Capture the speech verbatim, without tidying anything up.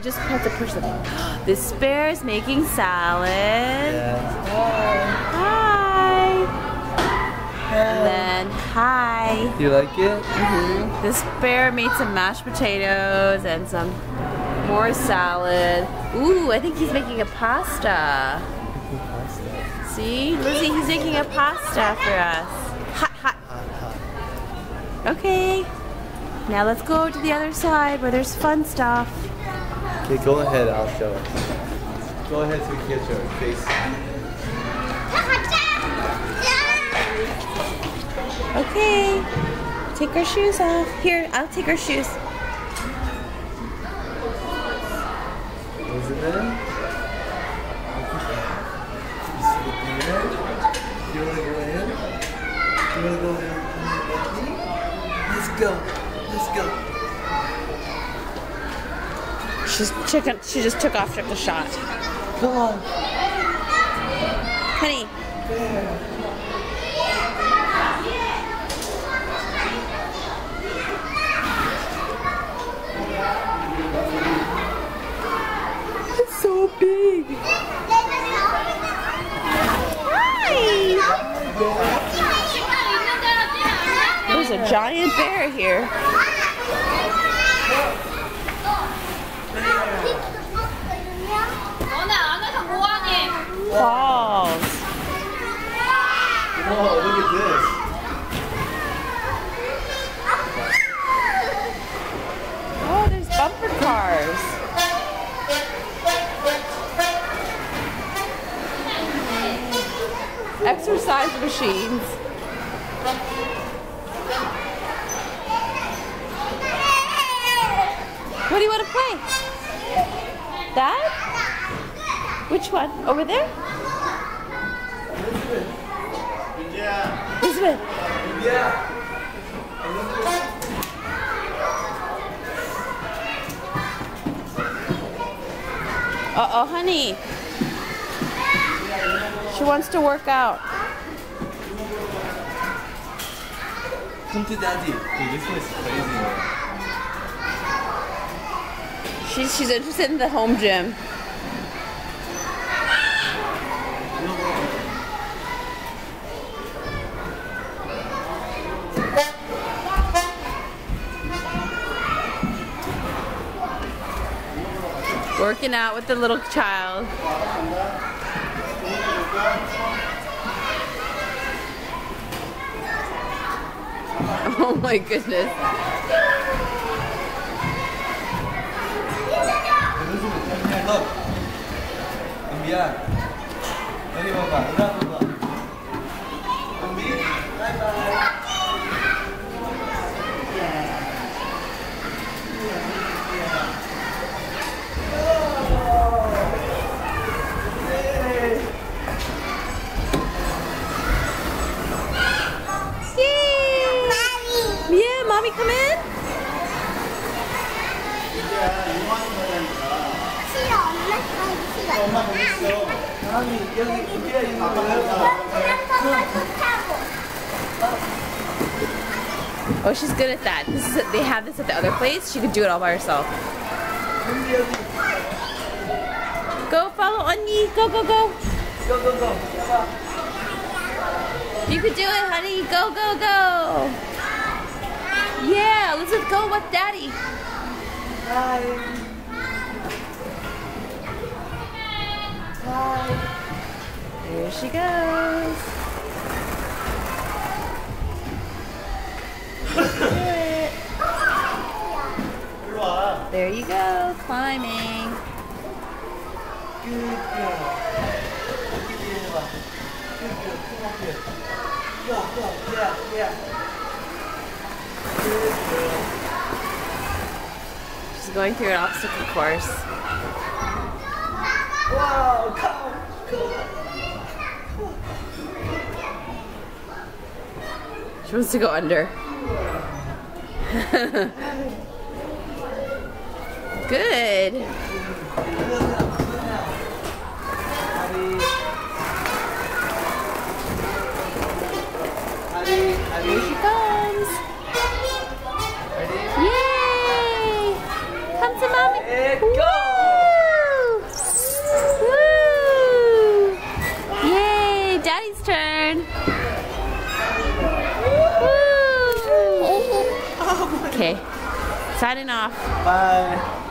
you just have to push them. This bear is making salad. Yeah. Hi. And then, hi. Do you like it? Mm-hmm. This bear made some mashed potatoes and some more salad. Ooh, I think he's making a pasta. Pasta. See? Lizzie, he's making a pasta for us. Hot, hot. Hot, hot. Okay. Now let's go to the other side where there's fun stuff. Okay, go ahead, I'll show it. Go ahead so we can get your face. Okay. Take our shoes off. Here, I'll take our shoes. Is it in? You wanna go in? You wanna go in? Let's go. Let's go. She's chicken. She just took off, took the shot. Come on. Honey. Bear. It's so big. Hi. There's a giant bear here. Balls. Whoa, look at this. Oh, there's bumper cars. Exercise machines. What do you want to play? That? Which one? Over there? Yeah. Elizabeth. Yeah. Uh-oh, honey. She wants to work out. Come to daddy. Dude, this place is crazy, man. She's, she's interested in the home gym. Working out with the little child. Oh my goodness. Look. Enviar. Ready, Papa. Enough, Papa. Bye bye. Yeah, mommy, come in. Oh, she's good at that. This is a, they have this at the other place. She could do it all by herself. Go follow Onni. Go, go, go. Go, go, go. You could do it, honey. Go, go, go. Yeah, let's go with Daddy. Hi. Hi. Here she goes. Do it. There you go, climbing. Good girl. Good girl. Good girl. Come up here. Go, go. Yeah, yeah. Good girl. She's going through an obstacle course. Wow, come, come. She wants to go under. Good. Here she comes. Yay! Come to mommy. Let go. Okay. Signing off. Bye.